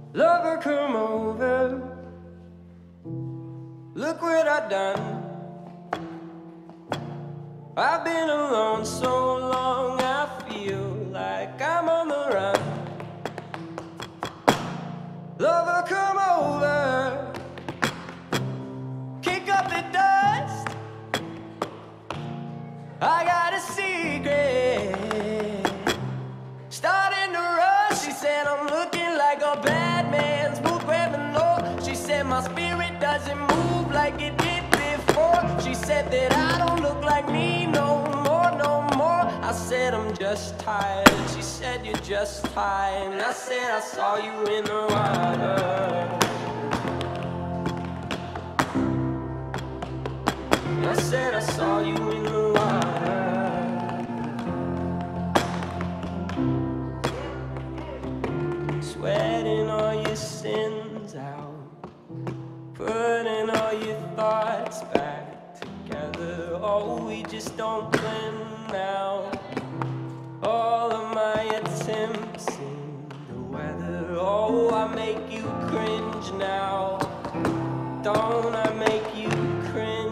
Lover, come over. Look what I've done. I've been alone so long, I feel like I'm on the run. Lover, come over. Kick up the dust. I got a secret. Starting to rush. She said I'm looking like a bad man's boot criminal. She said my spirit doesn't move like it did before. She said that I don't look like me no more, no more. I said I'm just tired. She said you're just tired. And I said I saw you in the water. I said I saw you in the water. Sweating all your sins out, putting all your thoughts back together. Oh, we just don't blend now. All of my attempts in the weather. Oh, I make you cringe now. Don't I make you cringe?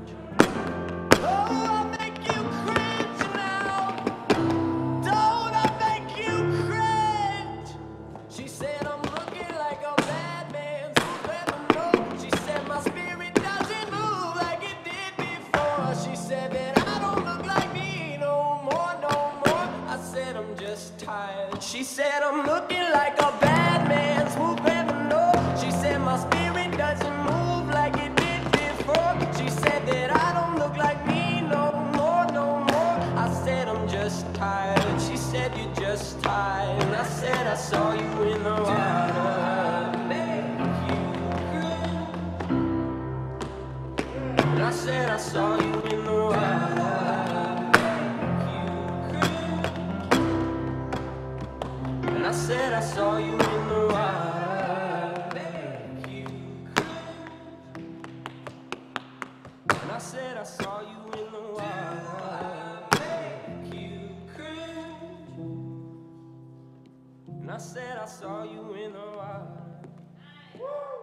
She said I'm looking like a bad man, smooth criminal. She said my spirit doesn't move like it did before. She said that I don't look like me no more, no more. I said I'm just tired. She said you're just tired. And I said I saw you in the water. And I said I saw you in the water. I said I saw you in the water. And I said I saw you in the water. And I said I saw you in the water.